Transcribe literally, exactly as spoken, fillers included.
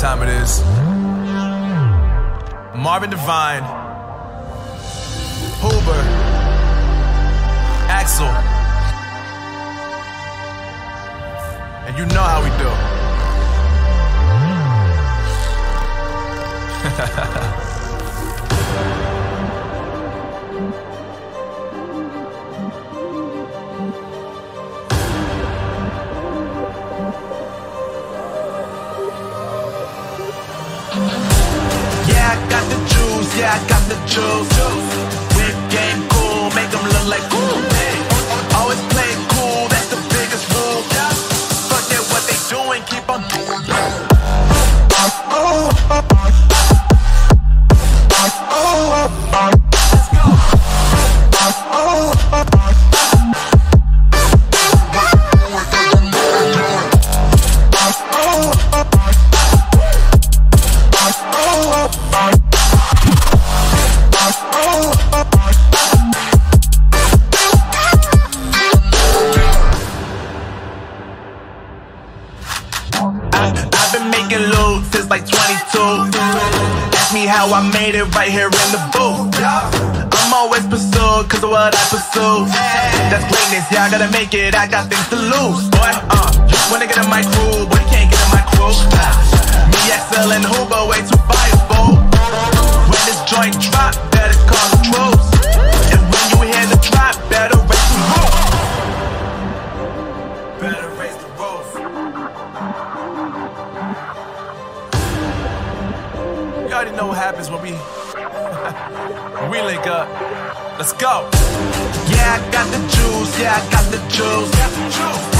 time it is. Marvin Devine, Huber, Axel, and you know how we do. Yeah, I got the juice, yeah, I got the juice. Whip game cool, make them look like cool. Always play it cool, that's the biggest rule. Forget what they doing, keep on doing. I've been making loot since like twenty-two. Ask me how I made it right here in the booth. I'm always pursued cause of what I pursue. That's greatness, yeah, I gotta make it, I got things to lose. Boy, uh, you wanna get in my crew, but you can't get in my crew. Me, Axel, and Huber, way too fireable. When this joint drop, better call the troops. And when you hear the drop, better raise the roof. Better raise the roof. You already know what happens when we when we link up. Let's go. Yeah, I got the juice, yeah, I got the juice.